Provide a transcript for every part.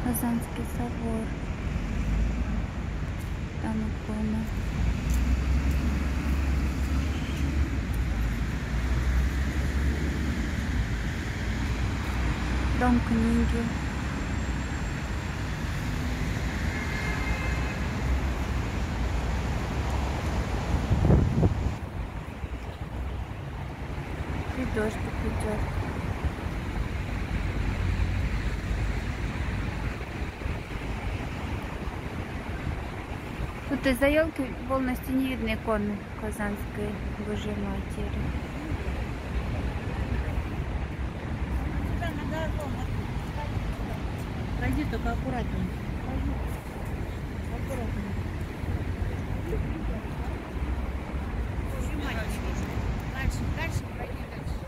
Казанский собор. Там икона. Дом книги. И дождик идет. Тут из-за елки полностью не видно иконы Казанской Божьей Матери. Пройди только аккуратнее. Аккуратнее. Дальше, пройди дальше.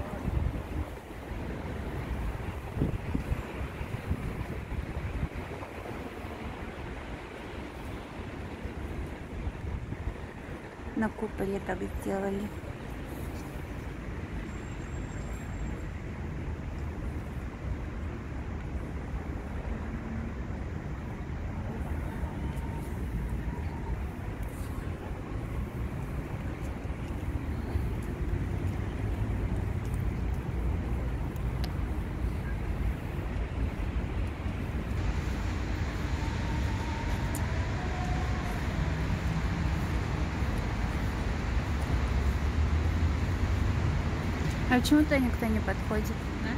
На куполе так сделали. А почему туда никто не подходит? Да?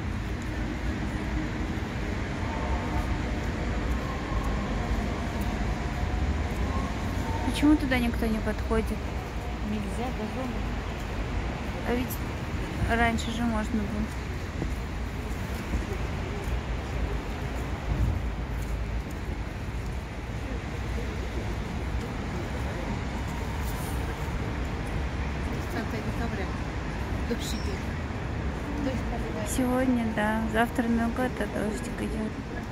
Почему туда никто не подходит? Нельзя, газон. А ведь раньше же можно было. Декабря. Дождь идет. Дождь поливает. Сегодня, да. Завтра Новгород, а дождик идет.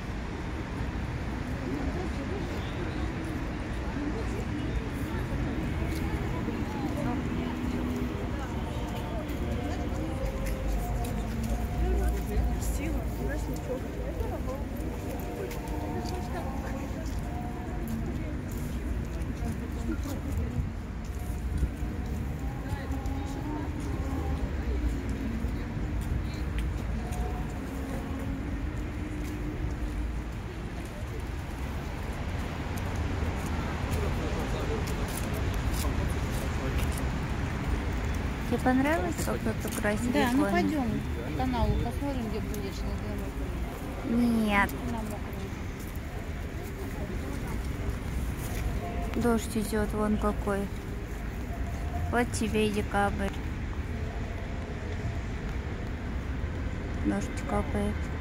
Тебе понравилось, как тут украсили Да, иконы? ну пойдем по каналу посмотрим, где будешь на Нет. мокром. Дождь идет, вон какой. Вот тебе и декабрь. Дождь капает.